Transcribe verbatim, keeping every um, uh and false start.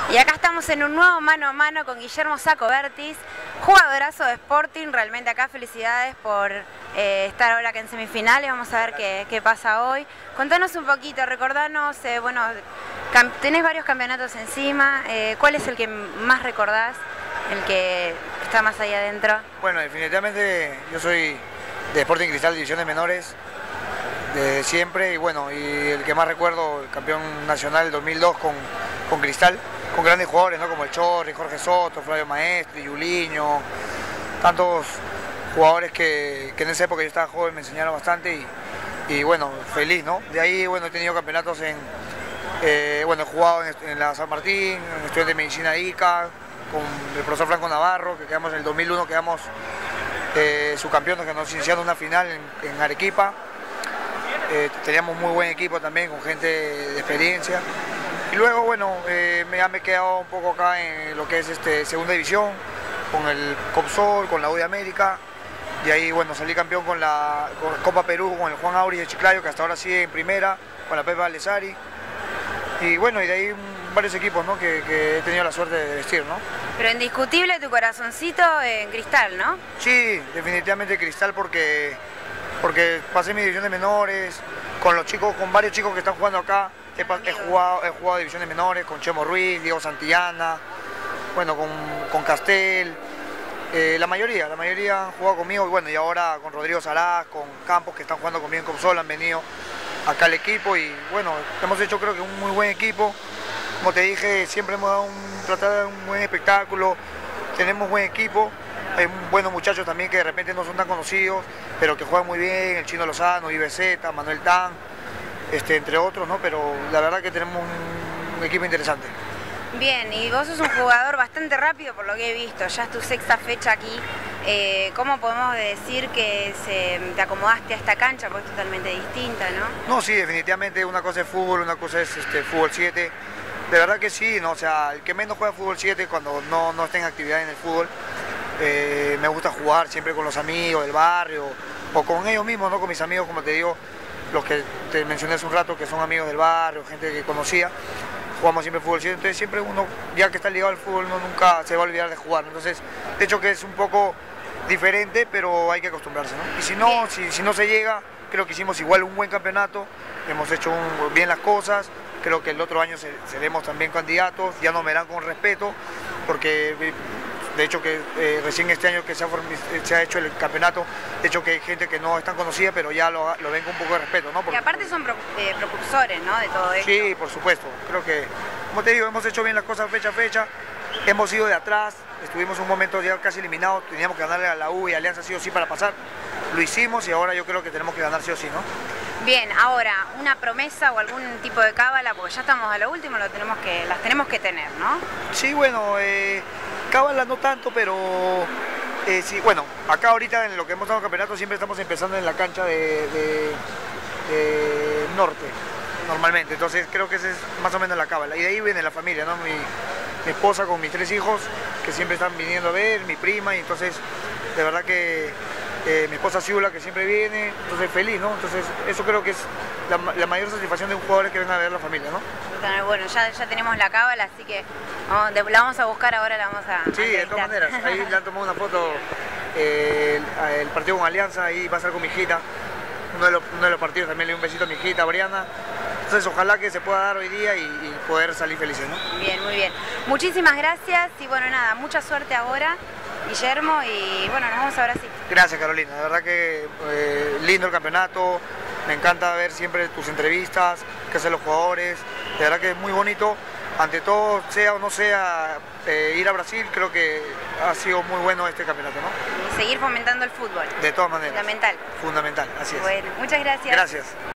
Y acá estamos en un nuevo mano a mano con Guillermo Saccobertis, jugadorazo de Sporting. Realmente acá felicidades por eh, estar ahora acá en semifinales. Vamos a ver qué, qué pasa hoy. Contanos un poquito, recordanos, eh, bueno, tenés varios campeonatos encima. Eh, ¿Cuál es el que más recordás? El que está más ahí adentro. Bueno, definitivamente yo soy de Sporting Cristal, Divisiones Menores, de siempre. Y bueno, y el que más recuerdo, el campeón nacional dos mil dos con, con Cristal, con grandes jugadores, ¿no? Como el Chorri, Jorge Soto, Flavio Maestri, Yuliño, tantos jugadores que, que en esa época yo estaba joven me enseñaron bastante y, y bueno, feliz, ¿no? De ahí, bueno, he tenido campeonatos en, eh, bueno, he jugado en, en la San Martín, en Estudiantes de Medicina I C A, con el profesor Franco Navarro, que quedamos en el dos mil uno, quedamos eh, subcampeones, que nos iniciaron una final en, en Arequipa. Eh, teníamos muy buen equipo también, con gente de experiencia. Y luego, bueno, eh, me, ya me he quedado un poco acá en lo que es este, segunda división, con el Copsol, con la U de América. Y ahí, bueno, salí campeón con la con Copa Perú, con el Juan Auri de Chiclayo, que hasta ahora sigue en primera, con la Pepa Alessari. Y bueno, y de ahí varios equipos, ¿no? que, que he tenido la suerte de vestir, ¿no? Pero indiscutible tu corazoncito en Cristal, ¿no? Sí, definitivamente Cristal, porque, porque pasé mis divisiones menores, con los chicos, con varios chicos que están jugando acá. He, he, jugado, he jugado divisiones menores con Chemo Ruiz, Diego Santillana, bueno, con, con Castel, eh, la mayoría, la mayoría han jugado conmigo, y bueno, y ahora con Rodrigo Saraz, con Campos, que están jugando conmigo en Copsol, han venido acá al equipo y bueno, hemos hecho creo que un muy buen equipo. Como te dije, siempre hemos dado un, tratado de dar un buen espectáculo, tenemos buen equipo, hay buenos muchachos también que de repente no son tan conocidos, pero que juegan muy bien, el Chino Lozano, I B Z, Manuel Tan, este, entre otros, ¿no? Pero la verdad que tenemos un, un equipo interesante. Bien, y vos sos un jugador bastante rápido por lo que he visto, ya es tu sexta fecha aquí. Eh, ¿Cómo podemos decir que se, te acomodaste a esta cancha? Porque es totalmente distinta, ¿no? No, sí, definitivamente una cosa es fútbol, una cosa es este, fútbol siete. De verdad que sí, ¿no? O sea, el que menos juega fútbol siete cuando no, no está en actividad en el fútbol, eh, me gusta jugar siempre con los amigos del barrio o con ellos mismos, ¿no? Con mis amigos, como te digo, los que te mencioné hace un rato, que son amigos del barrio, gente que conocía, jugamos siempre fútbol siete, entonces siempre uno, ya que está ligado al fútbol, uno nunca se va a olvidar de jugar, entonces, de hecho que es un poco diferente, pero hay que acostumbrarse, ¿no? Y si no, si, si no se llega, creo que hicimos igual un buen campeonato, hemos hecho un, bien las cosas, creo que el otro año seremos también candidatos, ya nos verán con respeto, porque de hecho que eh, recién este año que se ha, se ha hecho el campeonato, de hecho que hay gente que no es tan conocida, pero ya lo, lo ven con un poco de respeto, ¿no? Porque, y aparte son pro, eh, propulsores, ¿no? De todo esto. Sí, por supuesto, creo que, como te digo, hemos hecho bien las cosas fecha a fecha, hemos ido de atrás, estuvimos un momento ya casi eliminados, teníamos que ganarle a la U y a Alianza sí o sí para pasar, lo hicimos y ahora yo creo que tenemos que ganar sí o sí, ¿no? Bien, ahora, una promesa o algún tipo de cábala, porque ya estamos a lo último, lo tenemos que, las tenemos que tener, ¿no? Sí, bueno, eh, cábala no tanto, pero eh, sí, bueno, acá ahorita en lo que hemos dado campeonato siempre estamos empezando en la cancha de, de, de norte, normalmente, entonces creo que esa es más o menos la cábala, y de ahí viene la familia, ¿no? Mi, mi esposa con mis tres hijos, que siempre están viniendo a ver, mi prima, y entonces, de verdad que Eh, mi esposa Ciula, que siempre viene, entonces feliz, ¿no? Entonces eso creo que es la, la mayor satisfacción de un jugador, que venga a ver la familia, ¿no? Bueno, ya, ya tenemos la cábala, así que vamos, la vamos a buscar ahora, la vamos a... Sí, a de todas maneras, ahí le han tomado una foto, eh, el, el partido con Alianza, ahí va a estar con mi hijita, uno de, los, uno de los partidos también le doy un besito a mi hijita, Briana. Entonces ojalá que se pueda dar hoy día y, y poder salir felices, ¿no? Bien, muy bien. Muchísimas gracias y bueno, nada, mucha suerte ahora, Guillermo, y bueno, nos vemos ahora sí. Gracias, Carolina, de verdad que eh, lindo el campeonato, me encanta ver siempre tus entrevistas, que hacen los jugadores, de verdad que es muy bonito. Ante todo, sea o no sea, eh, ir a Brasil, creo que ha sido muy bueno este campeonato, ¿no? Y seguir fomentando el fútbol. De todas maneras. Fundamental. Fundamental, así es. Bueno, muchas gracias. Gracias.